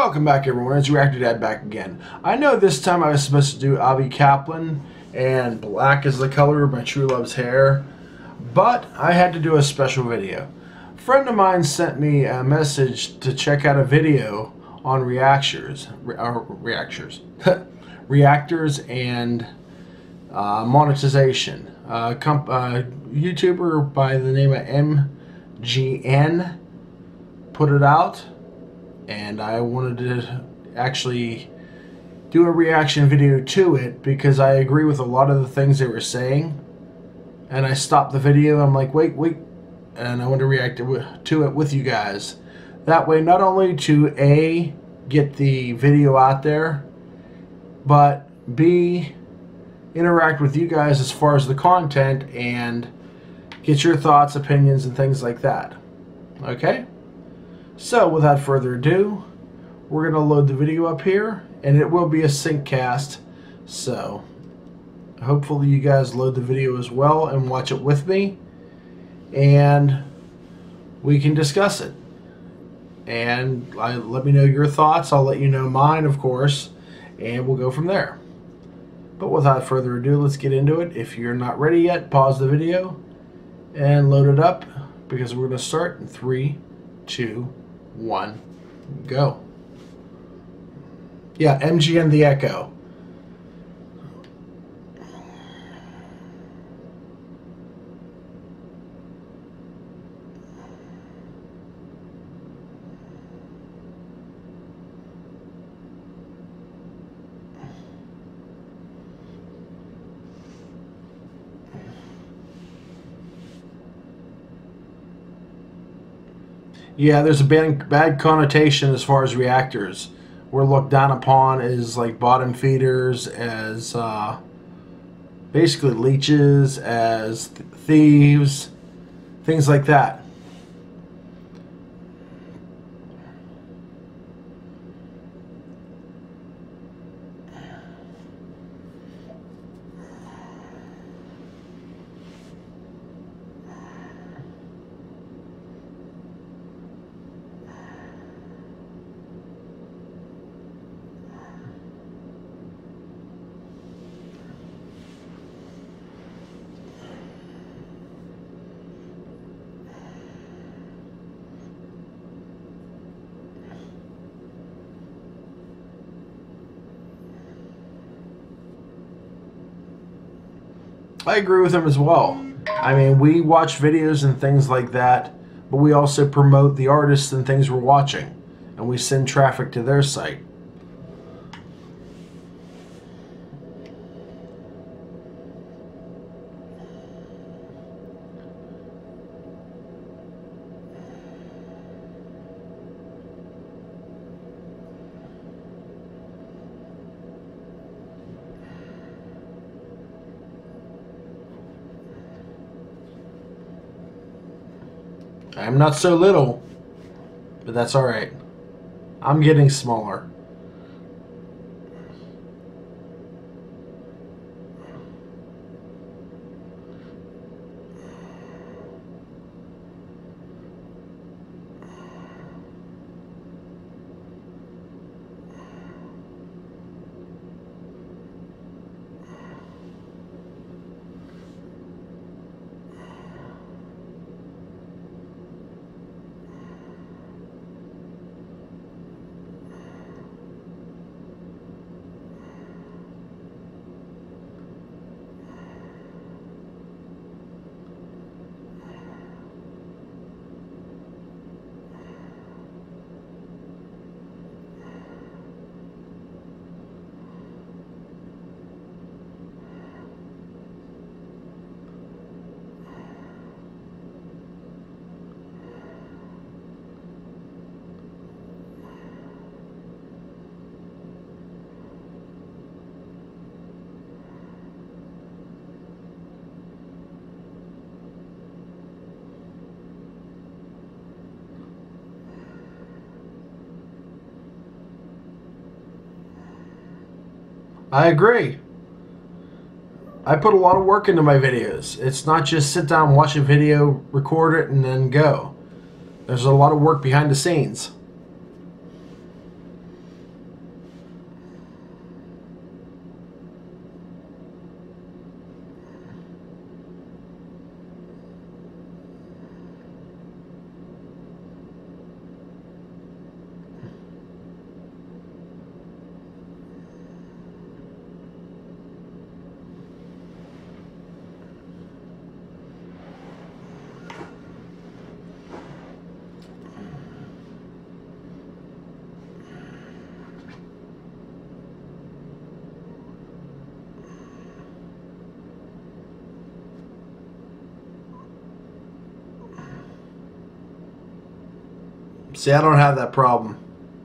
Welcome back, everyone. It's Reactor Dad back again. I know this time I was supposed to do Avi Kaplan and black is the color of my true love's hair, but I had to do a special video. A friend of mine sent me a message to check out a video on Reactors and Monetization. A YouTuber by the name of MGN put it out, and I wanted to actually do a reaction video to it because I agree with a lot of the things they were saying. And I stopped the video. I'm like, wait, and I want to react to it with you guys. That way, not only to A, get the video out there, but B, interact with you guys as far as the content and get your thoughts, opinions, and things like that. Okay? So, without further ado, we're going to load the video up here, and it will be a sync cast. So, hopefully you guys load the video as well and watch it with me, and we can discuss it. And let me know your thoughts. I'll let you know mine, of course, and we'll go from there. But without further ado, let's get into it. If you're not ready yet, pause the video and load it up, because we're going to start in 3, 2, 1, go. Yeah, MGN the Echo. Yeah, there's a bad connotation as far as reactors. We're looked down upon as like bottom feeders, as basically leeches, as thieves, things like that. I agree with him as well. I mean, we watch videos and things like that, but we also promote the artists and things we're watching, and we send traffic to their site. I'm not so little, but that's alright. I'm getting smaller. I agree. I put a lot of work into my videos. It's not just sit down, watch a video, record it, and then go. There's a lot of work behind the scenes. See, I don't have that problem.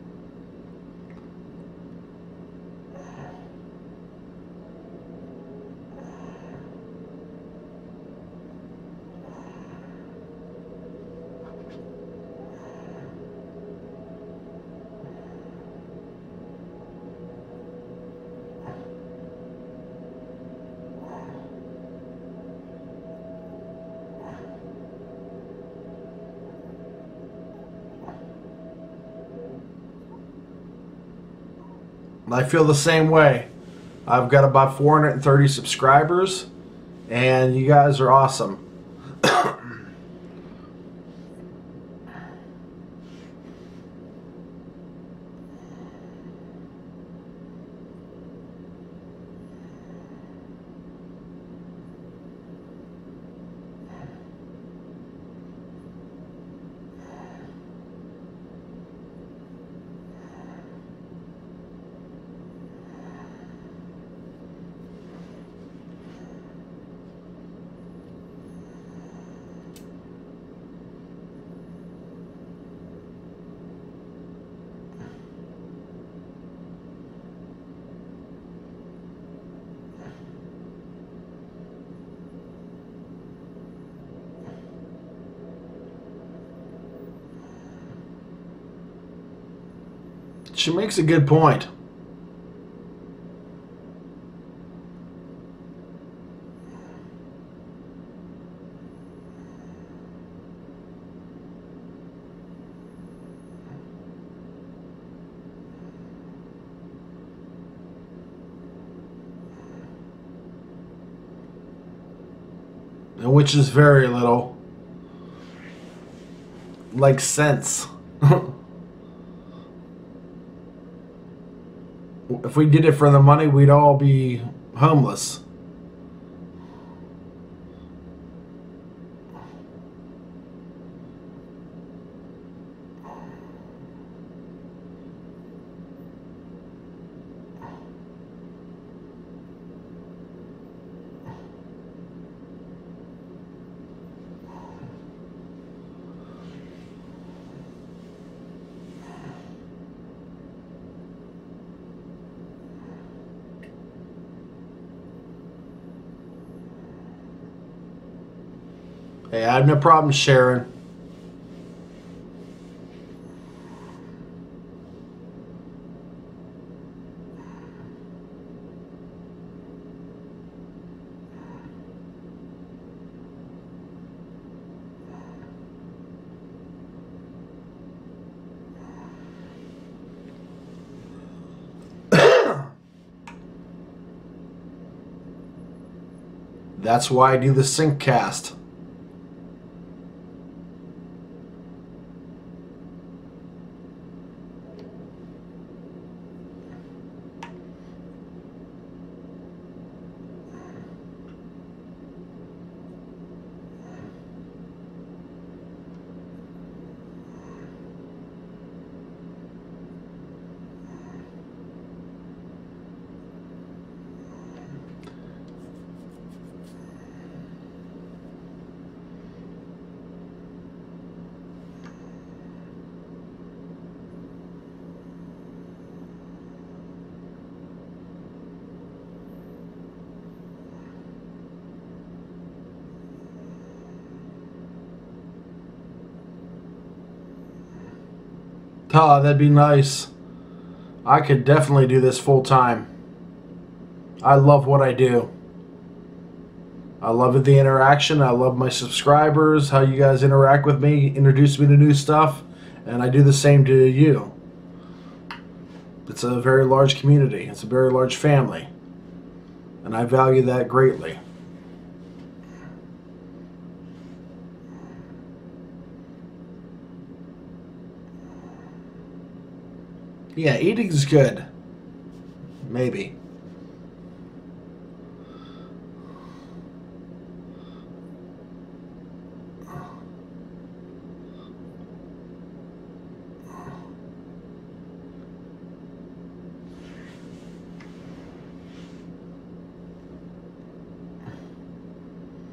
I feel the same way. I've got about 430 subscribers, and you guys are awesome. She makes a good point. And which is very little. Like cents. If we did it for the money, we'd all be homeless. Hey, I have no problem sharing. That's why I do the sync cast. Oh, that'd be nice. I could definitely do this full time. I love what I do. I love the interaction. I love my subscribers, how you guys interact with me, introduce me to new stuff, and I do the same to you. It's a very large community. It's a very large family. And I value that greatly. Yeah, eating's good. Maybe.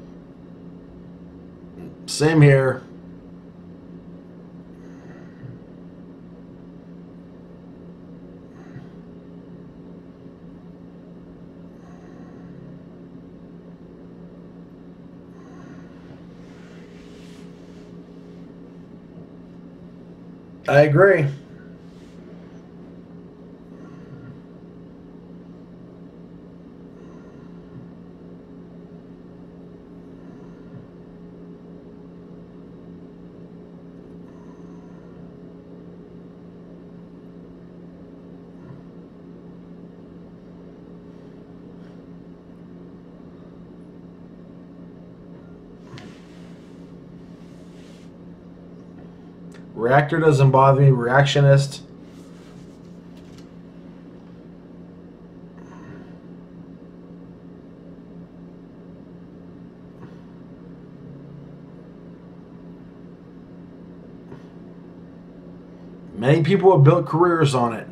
Same here. I agree. Reactor doesn't bother me. Reactionist. Many people have built careers on it.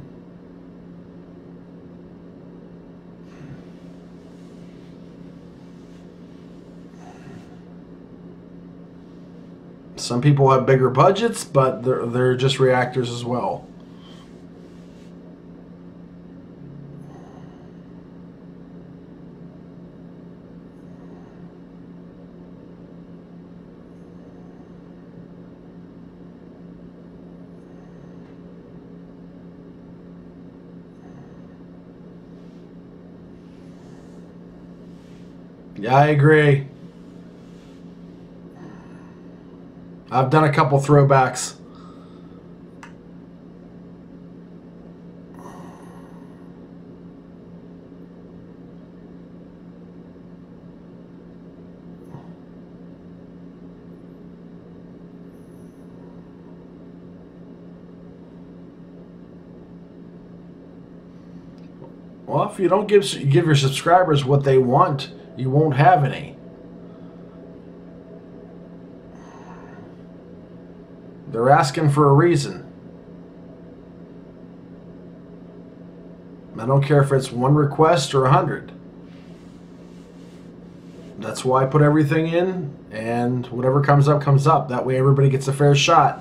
Some people have bigger budgets, but they're just reactors as well. Yeah, I agree. I've done a couple throwbacks. Well, if you don't give your subscribers what they want, you won't have any. They're asking for a reason. I don't care if it's one request or 100. That's why I put everything in, and whatever comes up, comes up. That way everybody gets a fair shot.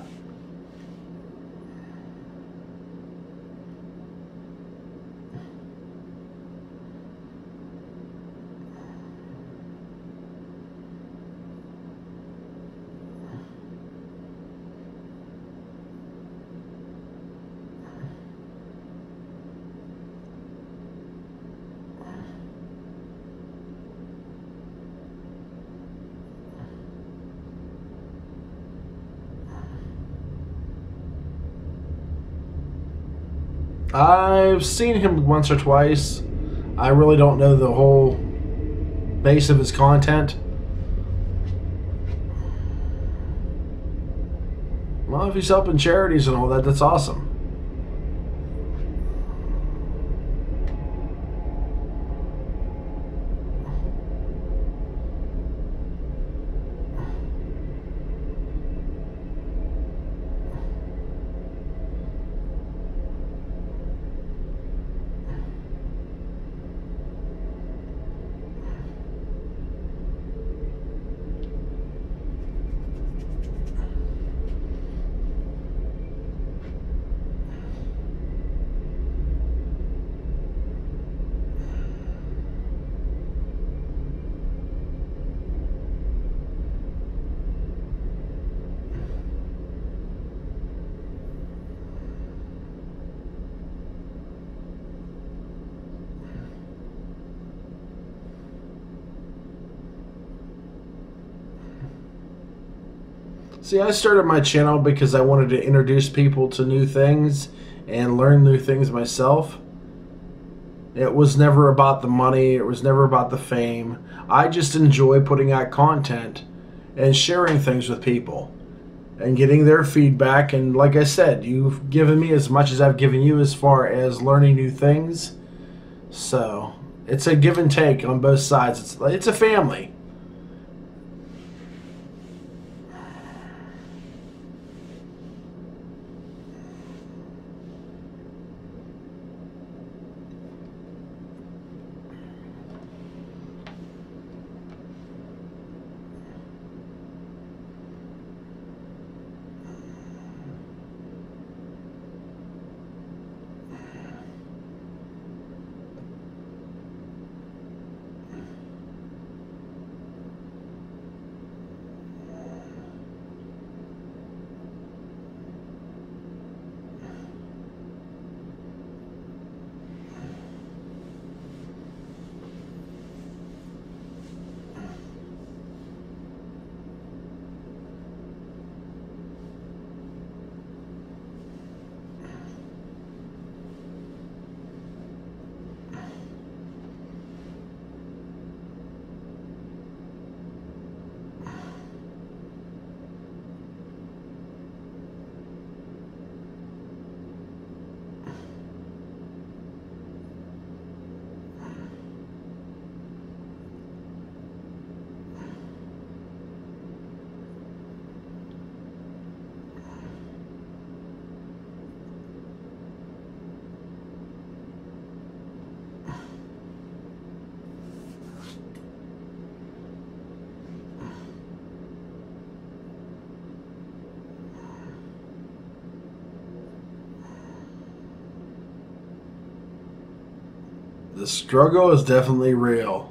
I've seen him once or twice. I really don't know the whole base of his content. Well, if he's helping charities and all that, that's awesome. See, I started my channel because I wanted to introduce people to new things and learn new things myself. It was never about the money. It was never about the fame. I just enjoy putting out content and sharing things with people and getting their feedback. And like I said, you've given me as much as I've given you as far as learning new things. So it's a give and take on both sides. It's a family. The struggle is definitely real.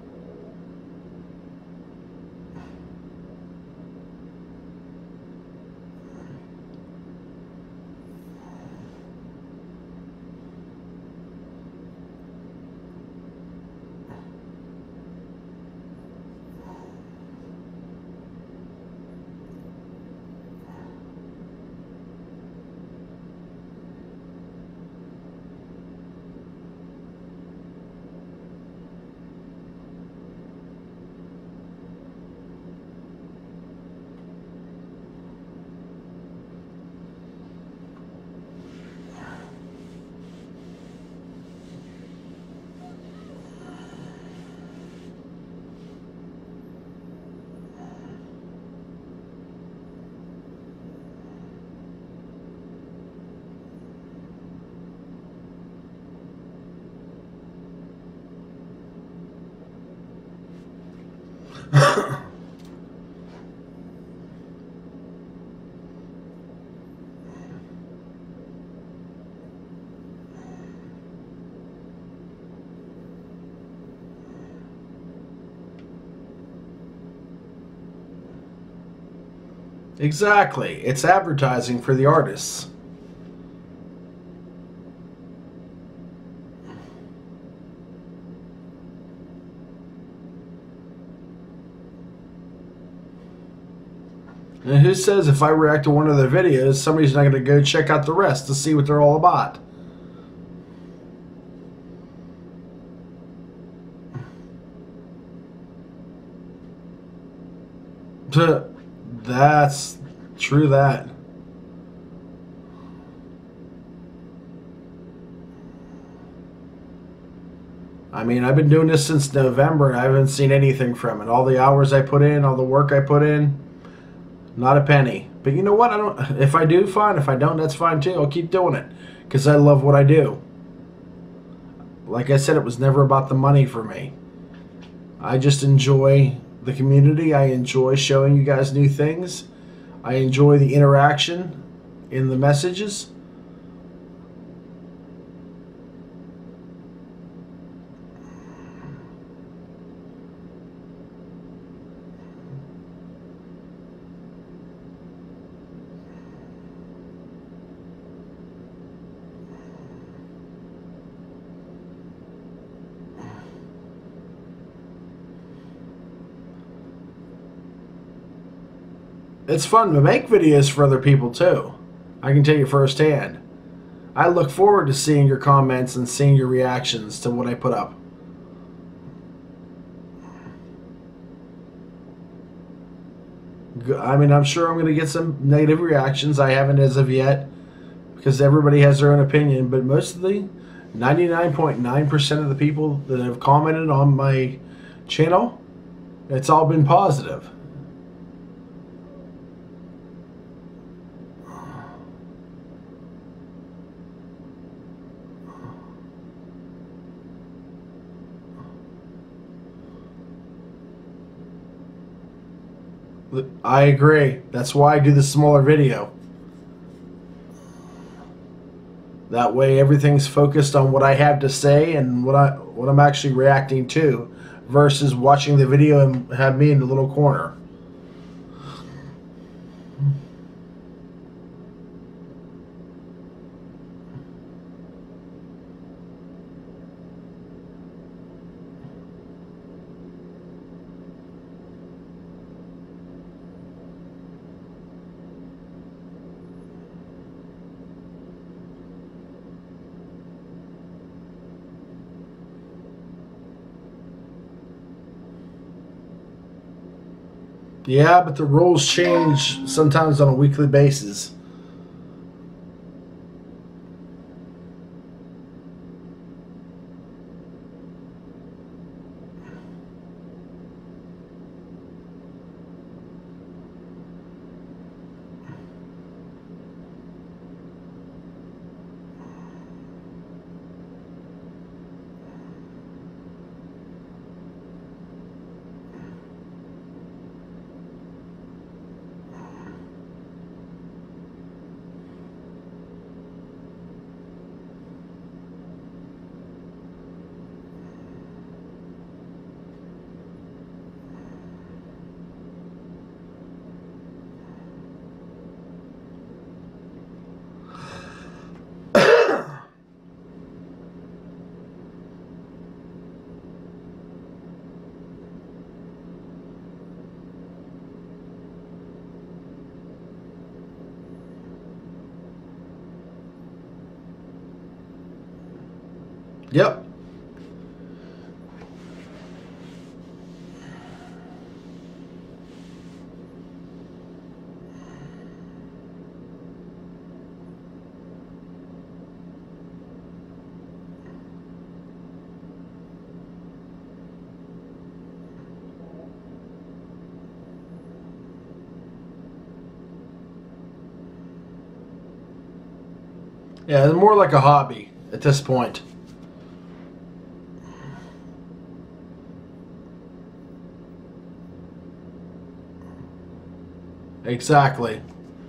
Exactly. It's advertising for the artists. And who says if I react to one of their videos, somebody's not going to go check out the rest to see what they're all about? That's true that. I mean, I've been doing this since November and I haven't seen anything from it. All the hours I put in, all the work I put in, not a penny. But you know what? I don't. If I do, fine. If I don't, that's fine too. I'll keep doing it because I love what I do. Like I said, it was never about the money for me. I just enjoy the community. I enjoy showing you guys new things. I enjoy the interaction in the messages. It's fun to make videos for other people too. I can tell you firsthand. I look forward to seeing your comments and seeing your reactions to what I put up. I mean, I'm sure I'm going to get some negative reactions. I haven't as of yet because everybody has their own opinion. But mostly, 99.9% of the people that have commented on my channel, it's all been positive. I agree. That's why I do the smaller video. That way everything's focused on what I have to say and what I'm actually reacting to versus watching the video and have me in the little corner. Yeah, but the rules change sometimes on a weekly basis. Yep. Yeah, it's more like a hobby at this point. Exactly.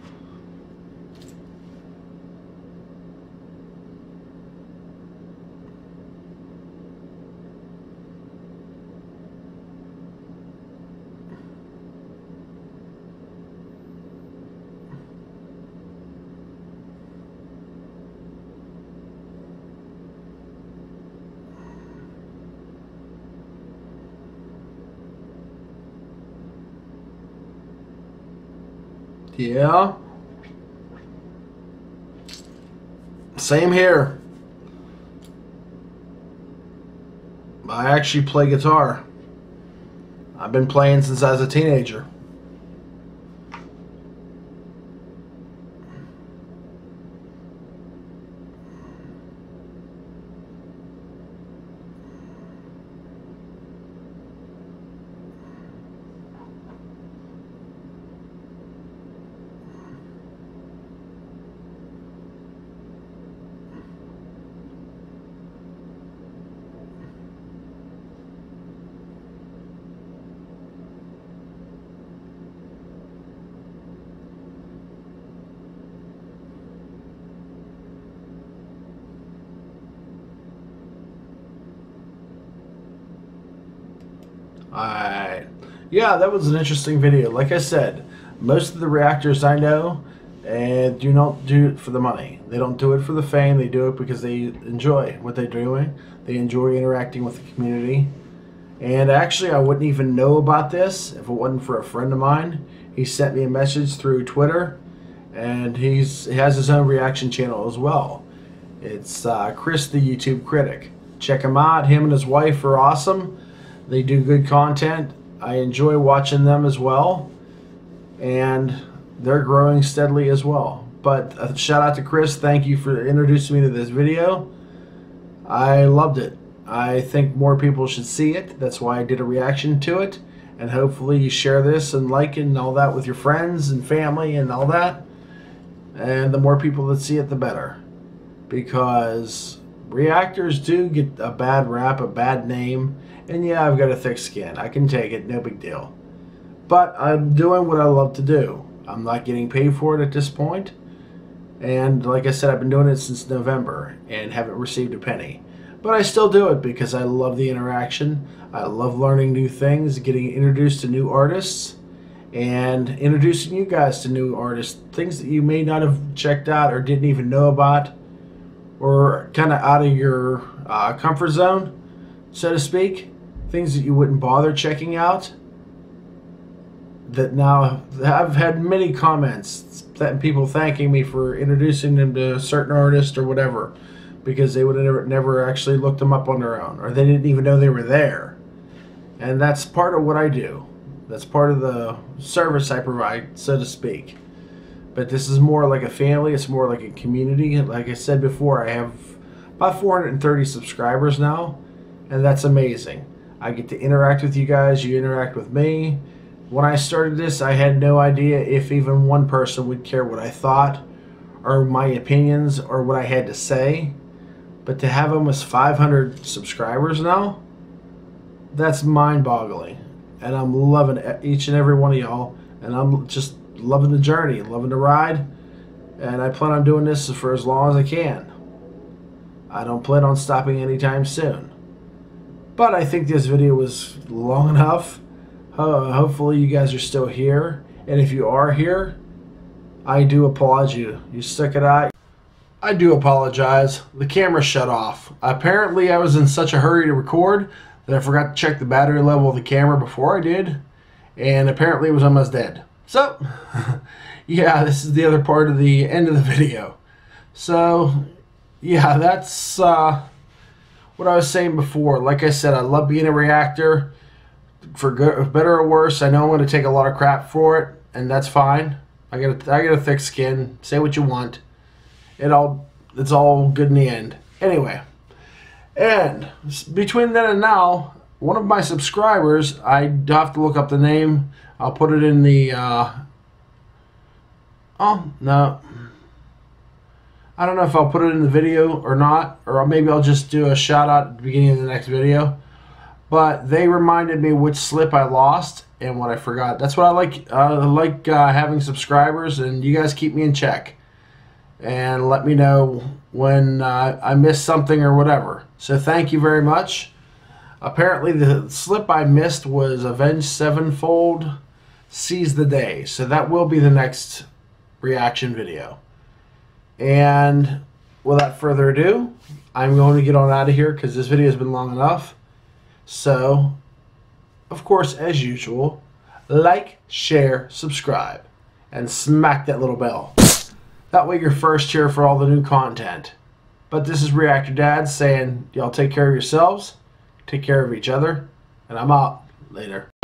Yeah. Same here. I actually play guitar. I've been playing since I was a teenager. Alright. Yeah, that was an interesting video. Like I said, most of the reactors I know do not do it for the money. They don't do it for the fame. They do it because they enjoy what they're doing. They enjoy interacting with the community. And actually, I wouldn't even know about this if it wasn't for a friend of mine. He sent me a message through Twitter, and he has his own reaction channel as well. It's Chris the YouTube Critic. Check him out. Him and his wife are awesome. They do good content. I enjoy watching them as well, and they're growing steadily as well. But a shout out to Chris. Thank you for introducing me to this video. I loved it. I think more people should see it. That's why I did a reaction to it. And hopefully you share this and like it and all that with your friends and family and all that. And the more people that see it, the better. Because reactors do get a bad rap, a bad name. And yeah, I've got a thick skin. I can take it, no big deal. But I'm doing what I love to do. I'm not getting paid for it at this point. And like I said, I've been doing it since November and haven't received a penny. But I still do it because I love the interaction. I love learning new things, getting introduced to new artists, and introducing you guys to new artists. Things that you may not have checked out or didn't even know about, or kind of out of your comfort zone, so to speak. Things that you wouldn't bother checking out. That now I've had many comments that people thanking me for introducing them to a certain artist or whatever, because they would have never actually looked them up on their own, or they didn't even know they were there. And that's part of what I do. That's part of the service I provide, so to speak. But this is more like a family. It's more like a community. Like I said before, I have about 430 subscribers now, and that's amazing. I get to interact with you guys. You interact with me. When I started this, I had no idea if even one person would care what I thought, or my opinions, or what I had to say. But to have almost 500 subscribers now, that's mind-boggling. And I'm loving each and every one of y'all. And I'm just loving the journey, loving the ride. And I plan on doing this for as long as I can. I don't plan on stopping anytime soon. But I think this video was long enough. Hopefully you guys are still here. And if you are here, I do applaud you. You stuck it out. I do apologize. The camera shut off. Apparently I was in such a hurry to record that I forgot to check the battery level of the camera before I did. And apparently it was almost dead. So, yeah, this is the other part of the end of the video. So, yeah, that's what what I was saying before, like I said, I love being a reactor. For good, better or worse, I know I'm going to take a lot of crap for it, and that's fine. I got a thick skin. Say what you want. It's all good in the end. Anyway, and between then and now, one of my subscribers, I have to look up the name. I'll put it in the. Oh no. I don't know if I'll put it in the video or not, or maybe I'll just do a shout out at the beginning of the next video. But they reminded me which slip I lost and what I forgot. That's what I like. I like having subscribers, and you guys keep me in check and let me know when I missed something or whatever. So thank you very much. Apparently the slip I missed was Avenged Sevenfold Seize the Day. So that will be the next reaction video. And without further ado, I'm going to get on out of here because this video has been long enough. So, of course, as usual, like, share, subscribe, and smack that little bell. That way you're first here for all the new content. But this is Reactor Dad saying, y'all take care of yourselves, take care of each other, and I'm out. Later.